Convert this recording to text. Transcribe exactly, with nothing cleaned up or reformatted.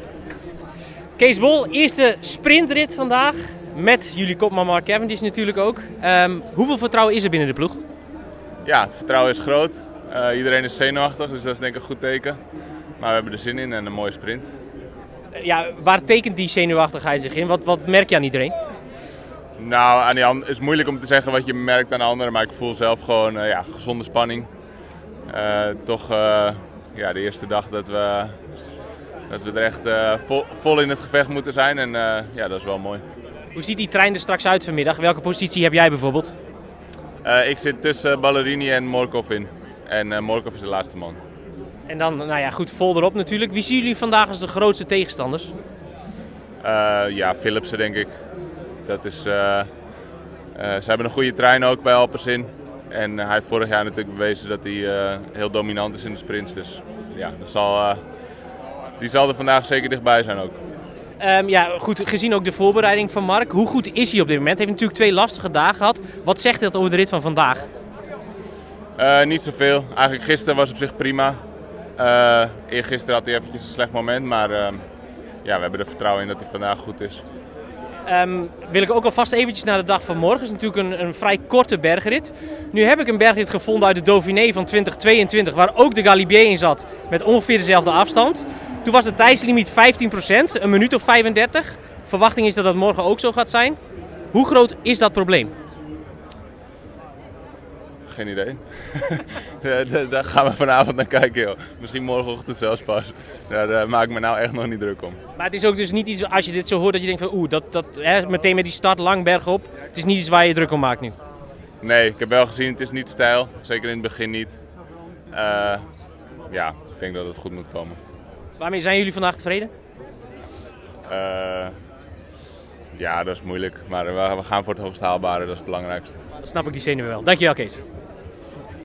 Kees Bol, eerste sprintrit vandaag. Met jullie kopman Mark Cavendish natuurlijk ook. Um, hoeveel vertrouwen is er binnen de ploeg? Ja, het vertrouwen is groot. Uh, iedereen is zenuwachtig, dus dat is denk ik een goed teken. Maar we hebben er zin in en een mooie sprint. Ja, waar tekent die zenuwachtigheid zich in? Wat, wat merk je aan iedereen? Nou, aan die het is moeilijk om te zeggen wat je merkt aan de anderen, maar ik voel zelf gewoon uh, ja, gezonde spanning. Uh, toch uh, ja, de eerste dag dat we, dat we er echt uh, vol, vol in het gevecht moeten zijn en uh, ja, dat is wel mooi. Hoe ziet die trein er straks uit vanmiddag? Welke positie heb jij bijvoorbeeld? Uh, ik zit tussen Ballerini en Morkov in. En uh, Morkov is de laatste man. En dan, nou ja, goed, vol erop natuurlijk. Wie zien jullie vandaag als de grootste tegenstanders? Uh, ja, Philipsen denk ik. Dat is, uh, uh, ze hebben een goede trein ook bij Alpecin. En uh, hij heeft vorig jaar natuurlijk bewezen dat hij uh, heel dominant is in de sprints. Dus ja, dat zal, uh, die zal er vandaag zeker dichtbij zijn ook. Um, ja, goed, gezien ook de voorbereiding van Mark. Hoe goed is hij op dit moment? Hij heeft natuurlijk twee lastige dagen gehad. Wat zegt dat over de rit van vandaag? Uh, niet zoveel. Eigenlijk gisteren was op zich prima. Uh, eergisteren had hij eventjes een slecht moment. Maar uh, ja, we hebben er vertrouwen in dat hij vandaag goed is. Um, wil ik ook alvast eventjes naar de dag van morgen. Het is natuurlijk een, een vrij korte bergrit. Nu heb ik een bergrit gevonden uit de Dauphiné van twintig tweeëntwintig, waar ook de Galibier in zat, met ongeveer dezelfde afstand. Toen was de tijdslimiet vijftien procent, een minuut of vijfendertig. Verwachting is dat dat morgen ook zo gaat zijn. Hoe groot is dat probleem? Geen idee. Daar gaan we vanavond naar kijken, joh. Misschien morgenochtend zelfs pas. Daar uh, maak ik me nou echt nog niet druk om. Maar het is ook dus niet iets, als je dit zo hoort, dat je denkt van oeh, dat, dat, hè, meteen met die start lang bergop. Het is niet iets waar je druk om maakt nu. Nee, ik heb wel gezien, het is niet stijl. Zeker in het begin niet. Uh, ja, ik denk dat het goed moet komen. Waarmee zijn jullie vandaag tevreden? Uh, ja, dat is moeilijk. Maar we, we gaan voor het hoogst haalbare, dat is het belangrijkste. Dan snap ik die zenuwen wel. Dankjewel, Kees.